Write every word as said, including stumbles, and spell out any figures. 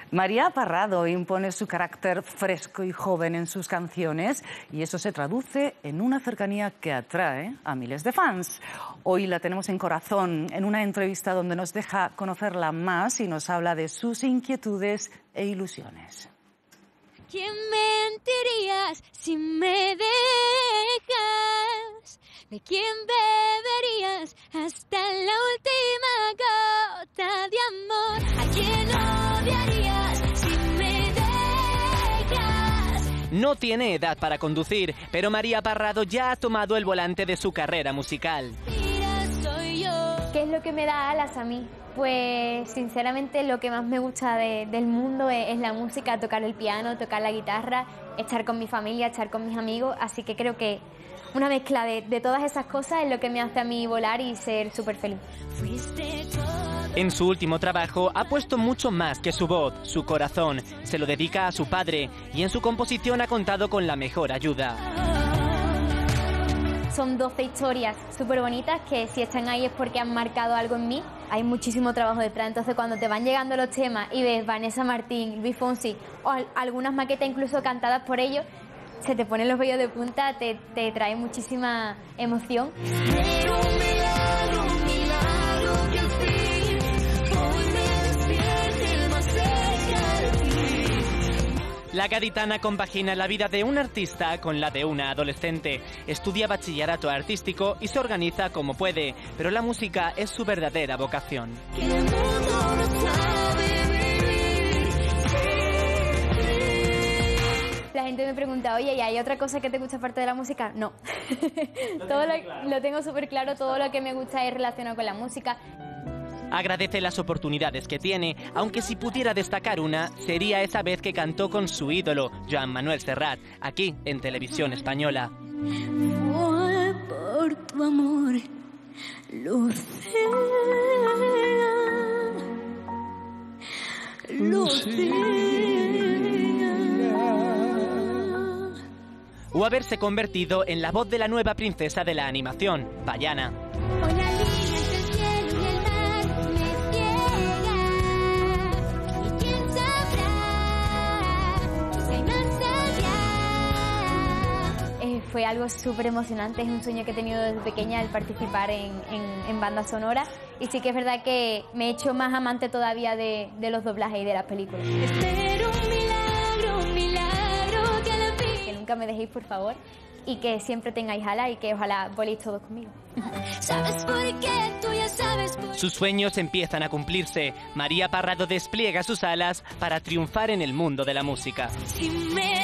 María Parrado impone su carácter fresco y joven en sus canciones y eso se traduce en una cercanía que atrae a miles de fans. Hoy la tenemos en Corazón, en una entrevista donde nos deja conocerla más y nos habla de sus inquietudes e ilusiones. ¿Quién mentirías si me dejas? ¿De quién beberías hasta la última gota de amor? ¿A quién odiarías si me dejas? No tiene edad para conducir, pero María Parrado ya ha tomado el volante de su carrera musical. Soy yo. ¿Qué es lo que me da alas a mí? Pues sinceramente lo que más me gusta de, del mundo es, es la música, tocar el piano, tocar la guitarra, estar con mi familia, estar con mis amigos, así que creo que una mezcla de, de todas esas cosas es lo que me hace a mí volar y ser súper feliz. En su último trabajo ha puesto mucho más que su voz, su corazón, se lo dedica a su padre y en su composición ha contado con la mejor ayuda. Son doce historias súper bonitas que si están ahí es porque han marcado algo en mí. Hay muchísimo trabajo detrás, entonces cuando te van llegando los temas y ves Vanessa Martín, Luis Fonsi o al- algunas maquetas incluso cantadas por ellos, se te ponen los vellos de punta, te, te trae muchísima emoción. La gaditana compagina la vida de un artista con la de una adolescente. Estudia bachillerato artístico y se organiza como puede, pero la música es su verdadera vocación. La gente me pregunta, oye, ¿y hay otra cosa que te gusta aparte de la música? No. todo lo, lo tengo súper claro, todo lo que me gusta es relacionado con la música. Agradece las oportunidades que tiene, aunque si pudiera destacar una, sería esa vez que cantó con su ídolo, Joan Manuel Serrat, aquí en Televisión Española. Fue por tu amor, Lucía, Lucía. O haberse convertido en la voz de la nueva princesa de la animación, Vaiana. Hoy la línea entre el cielo y el mar me ciega. ¿Y quién sabrá si hay más allá? Eh, fue algo súper emocionante, es un sueño que he tenido desde pequeña el participar en, en, en banda sonora y sí que es verdad que me he hecho más amante todavía de, de los doblajes y de las películas. Espero un milagro, un milagro que al fin. Que nunca me dejéis, por favor, y que siempre tengáis alas y que ojalá voléis todos conmigo. ¿Sabes por qué? Tú ya sabes por qué. Sus sueños empiezan a cumplirse. María Parrado despliega sus alas para triunfar en el mundo de la música. Si me